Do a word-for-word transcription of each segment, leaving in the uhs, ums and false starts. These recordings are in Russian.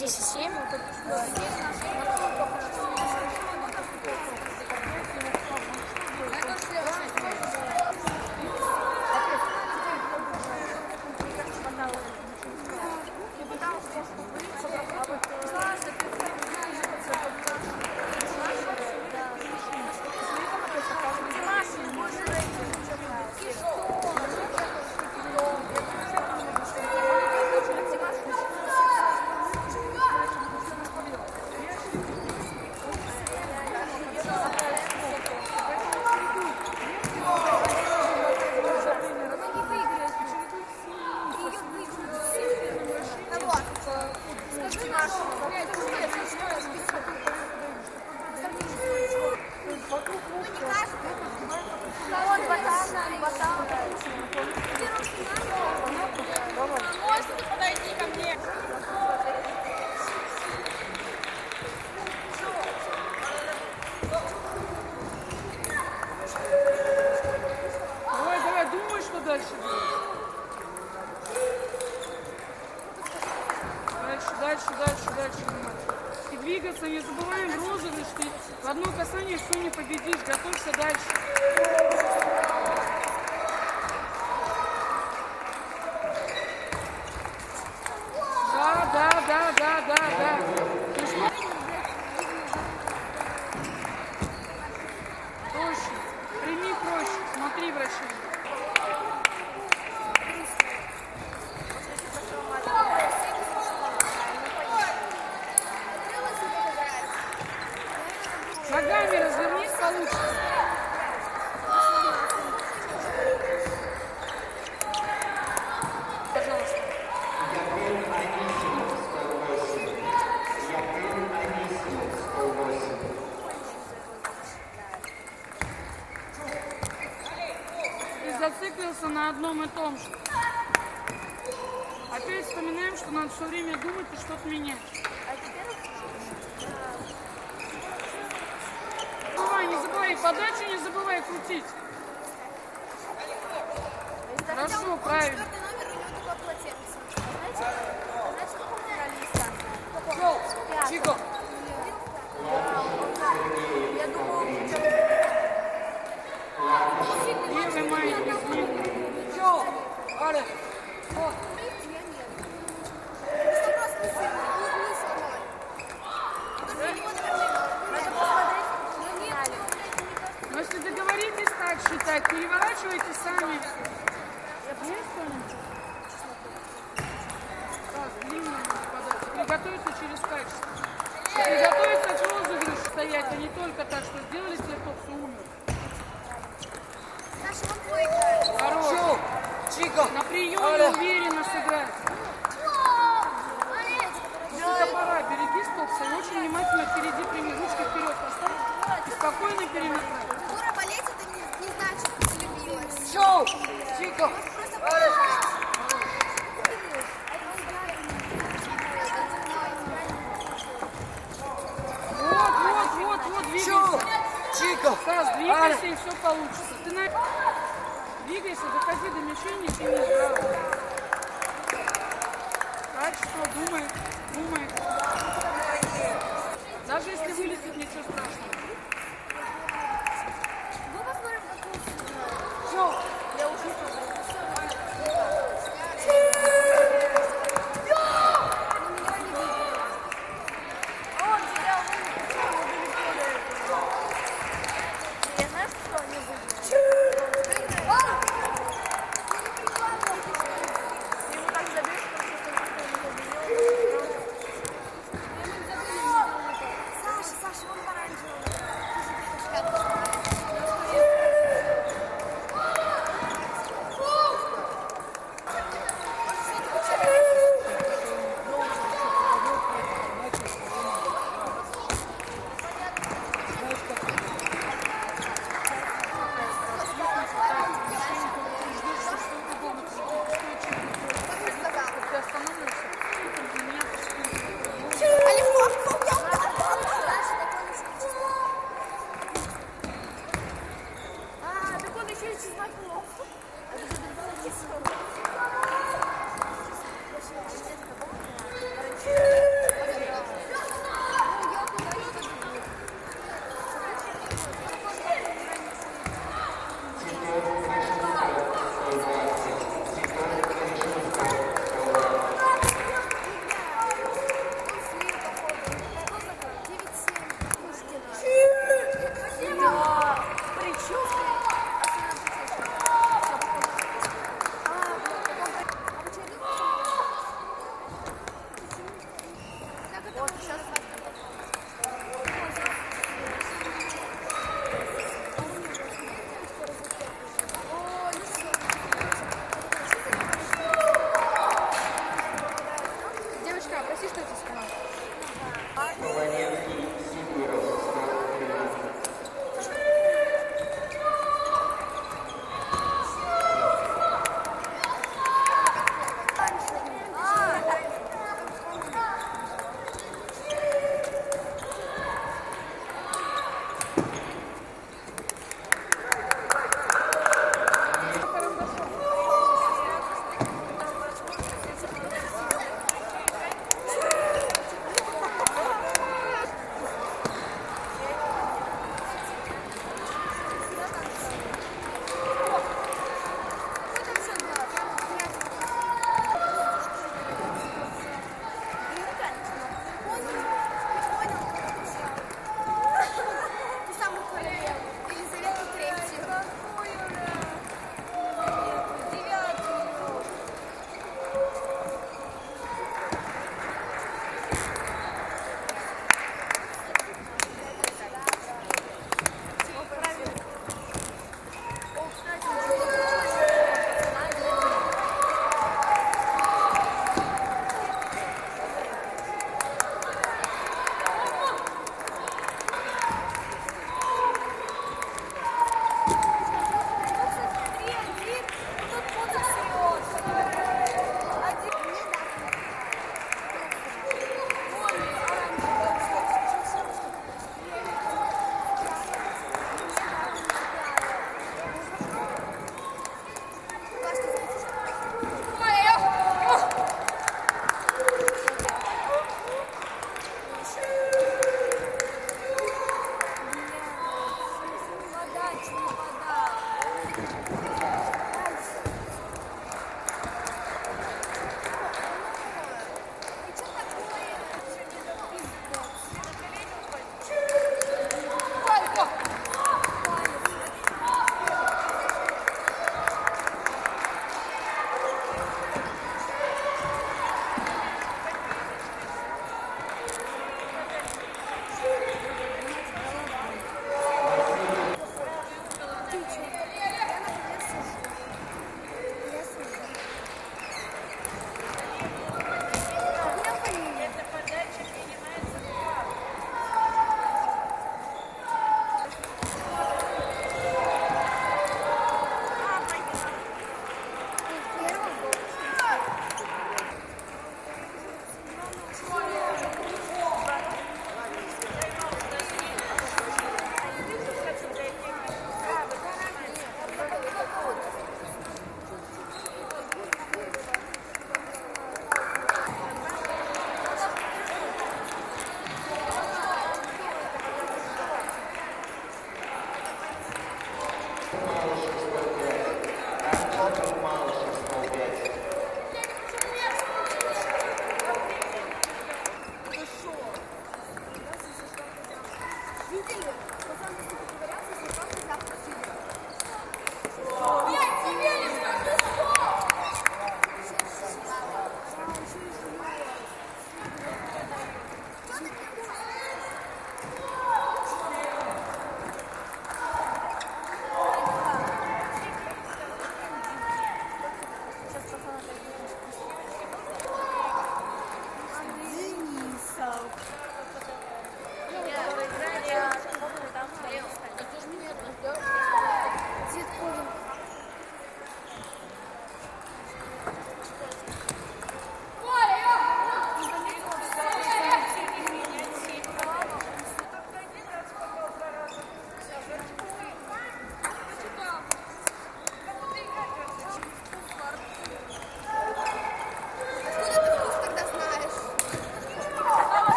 десять семь. Подойди ко мне. Давай, давай, думай, что дальше будет. Дальше, дальше, дальше, дальше. И двигаться, не забываем розовый, что в одно касание все не победишь. Готовься дальше. Да, да, да, да, да, да. Проще. Прими проще. Смотри, вращение. Ногами развернись, получится. Пожалуйста. Ты зациклился на одном и том же. Опять вспоминаем, что надо все время думать и что-то менять. Не забывай подачу, не забывай крутить. Хорошо, правильно. Чико. Левый маленький снимок. Все, Аля. Но если договоритесь так считать, переворачивайте сами. Так, длинно подать. Приготовиться через качество. Приготовиться к розыгрышу стоять, а не только так, что сделали себе топ, все умер. Хорошо. На приеме уверенно сыграть. Если пора, береги стопса и очень внимательно впереди прими ручки вперед поставь и спокойно перемотай. Дура болеть это не, не значит, что влюбилась. Шоу! Чико! Вот, вот, вот, вот, двигайся. Чико! Стас, двигайся и все получится. Ты на... Двигайся, доходи до мишени, ты не справа. Качество, думай, думай. Даже если вылетит, ничего страшного. Мы посмотрим, как лучше. Все. Я уже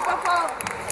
попала.